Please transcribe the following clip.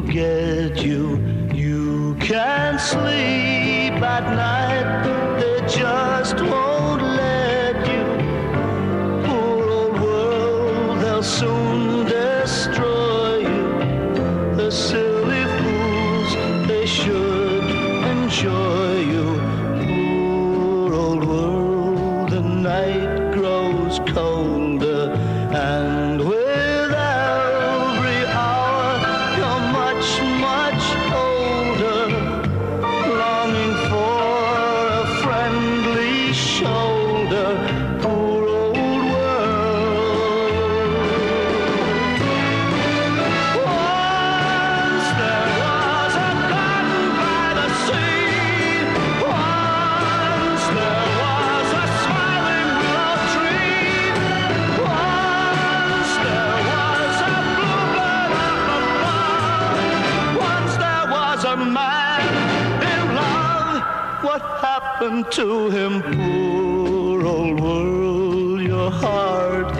get you. You can't sleep at night, they just won't let you. Poor old world, they'll soon destroy you. The silly fools, they should enjoy you. Poor old world, the night grows colder, and with every hour you're much, much older, longing for a friendly shoulder. Poor old world. Once there was a garden by the sea. Once there was a smiling willow tree. Once there was a bluebird up above. Once there was a man in love. What happened to him? Poor old world, your heart